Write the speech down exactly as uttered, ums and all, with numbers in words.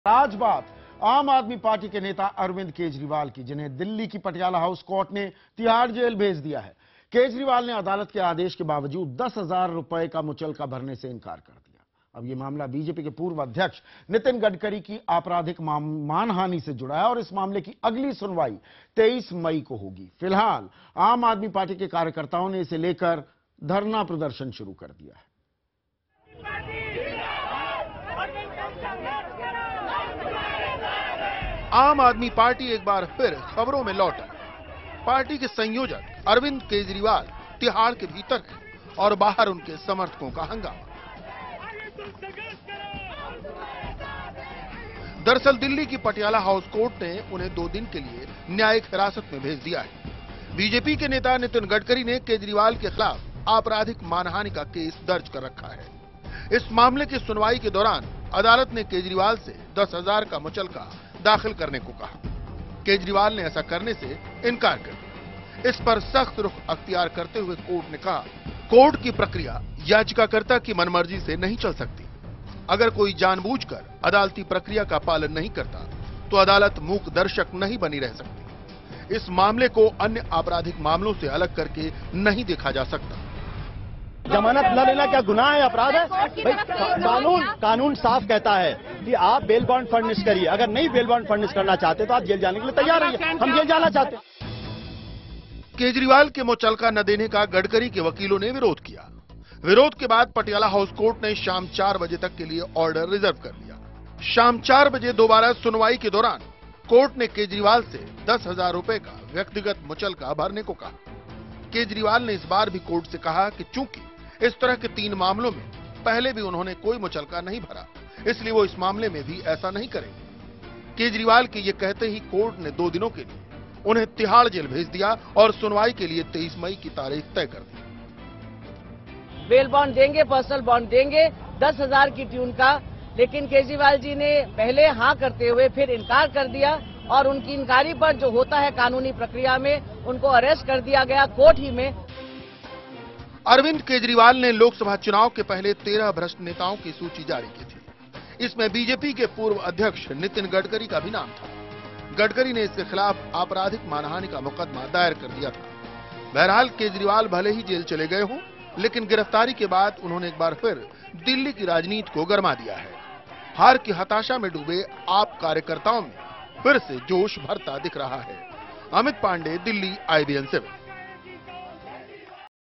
आज बात आम आदमी पार्टी के नेता अरविंद केजरीवाल की, जिन्हें दिल्ली की पटियाला हाउस कोर्ट ने तिहाड़ जेल भेज दिया है। केजरीवाल ने अदालत के आदेश के बावजूद दस हजार रुपए का मुचलका भरने से इनकार कर दिया। अब यह मामला बीजेपी के पूर्व अध्यक्ष नितिन गडकरी की आपराधिक मानहानि से जुड़ा है और इस मामले की अगली सुनवाई तेईस मई को होगी। फिलहाल आम आदमी पार्टी के कार्यकर्ताओं ने इसे लेकर धरना प्रदर्शन शुरू कर दिया है। आम आदमी पार्टी एक बार फिर खबरों में लौटा। पार्टी के संयोजक अरविंद केजरीवाल तिहाड़ के भीतर हैं और बाहर उनके समर्थकों का हंगामा। दरअसल दिल्ली की पटियाला हाउस कोर्ट ने उन्हें दो दिन के लिए न्यायिक हिरासत में भेज दिया है। बीजेपी के नेता नितिन गडकरी ने केजरीवाल के खिलाफ आपराधिक मानहानि का केस दर्ज कर रखा है। इस मामले की सुनवाई के दौरान अदालत ने केजरीवाल से दस हजार का मुचलका दाखिल करने को कहा। केजरीवाल ने ऐसा करने से इनकार कर दिया। इस पर सख्त रुख अख्तियार करते हुए कोर्ट ने कहा, कोर्ट की प्रक्रिया याचिकाकर्ता की मनमर्जी से नहीं चल सकती। अगर कोई जानबूझकर अदालती प्रक्रिया का पालन नहीं करता तो अदालत मूक दर्शक नहीं बनी रह सकती। इस मामले को अन्य आपराधिक मामलों से अलग करके नहीं देखा जा सकता। जमानत न लेना क्या गुनाह है, अपराध है? भाई कानून कानून साफ कहता है कि आप बेल बॉन्ड फर्निश करिए। अगर नहीं बेल बॉन्ड फर्निश करना चाहते तो आप जेल जाने के लिए तैयार रहिए। हम जेल जाना चाहते हैं। केजरीवाल के मुचलका न देने का गडकरी के वकीलों ने विरोध किया। विरोध के बाद पटियाला हाउस कोर्ट ने शाम चार बजे तक के लिए ऑर्डर रिजर्व कर लिया। शाम चार बजे दोबारा सुनवाई के दौरान कोर्ट ने केजरीवाल से दस हजार रुपए का व्यक्तिगत मुचलका भरने को कहा। केजरीवाल ने इस बार भी कोर्ट से कहा कि चूंकि इस तरह के तीन मामलों में पहले भी उन्होंने कोई मुचलका नहीं भरा, इसलिए वो इस मामले में भी ऐसा नहीं करेंगे। केजरीवाल के ये कहते ही कोर्ट ने दो दिनों के लिए उन्हें तिहाड़ जेल भेज दिया और सुनवाई के लिए तेईस मई की तारीख तय कर दी। बेल बॉन्ड देंगे, पर्सनल बॉन्ड देंगे दस हजार की ट्यून का, लेकिन केजरीवाल जी ने पहले हाँ करते हुए फिर इनकार कर दिया और उनकी इनकारी पर जो होता है कानूनी प्रक्रिया में उनको अरेस्ट कर दिया गया कोर्ट ही में। अरविंद केजरीवाल ने लोकसभा चुनाव के पहले तेरह भ्रष्ट नेताओं की सूची जारी की थी। इसमें बीजेपी के पूर्व अध्यक्ष नितिन गडकरी का भी नाम था। गडकरी ने इसके खिलाफ आपराधिक मानहानि का मुकदमा दायर कर दिया था। बहरहाल केजरीवाल भले ही जेल चले गए हों, लेकिन गिरफ्तारी के बाद उन्होंने एक बार फिर दिल्ली की राजनीति को गरमा दिया है। हार की हताशा में डूबे आप कार्यकर्ताओं में फिर से जोश भरता दिख रहा है। Amit Pandey, Delhi, I B N seven.